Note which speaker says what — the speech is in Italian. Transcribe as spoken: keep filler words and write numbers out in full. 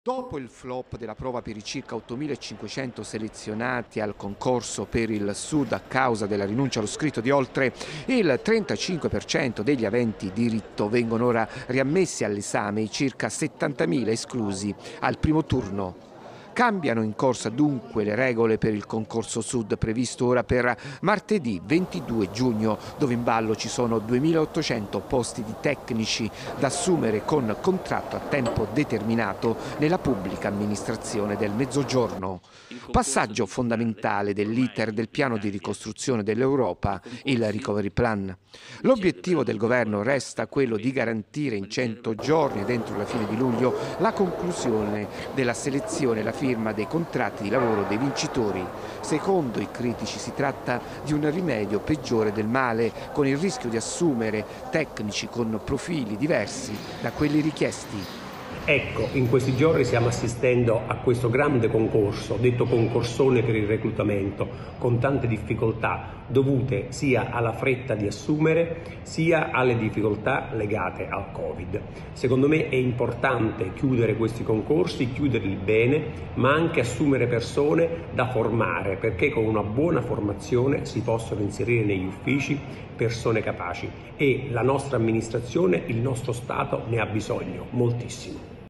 Speaker 1: Dopo il flop della prova per i circa ottomilacinquecento selezionati al concorso per il Sud a causa della rinuncia allo scritto di oltre il trentacinque per cento degli aventi diritto, vengono ora riammessi all'esame i circa settantamila esclusi al primo turno. Cambiano in corsa dunque le regole per il concorso Sud previsto ora per martedì ventidue giugno, dove in ballo ci sono duemilaottocento posti di tecnici da assumere con contratto a tempo determinato nella pubblica amministrazione del Mezzogiorno. Passaggio fondamentale dell'iter del piano di ricostruzione dell'Europa, il Recovery Plan. L'obiettivo del governo resta quello di garantire in cento giorni, dentro la fine di luglio, la conclusione della selezione e la firma dei contratti di lavoro dei vincitori. Secondo i critici si tratta di un rimedio peggiore del male, con il rischio di assumere tecnici con profili diversi da quelli richiesti.
Speaker 2: Ecco, in questi giorni stiamo assistendo a questo grande concorso, detto concorsone per il reclutamento, con tante difficoltà dovute sia alla fretta di assumere sia alle difficoltà legate al Covid. Secondo me è importante chiudere questi concorsi, chiuderli bene, ma anche assumere persone da formare, perché con una buona formazione si possono inserire negli uffici persone capaci e la nostra amministrazione, il nostro Stato ne ha bisogno moltissimo.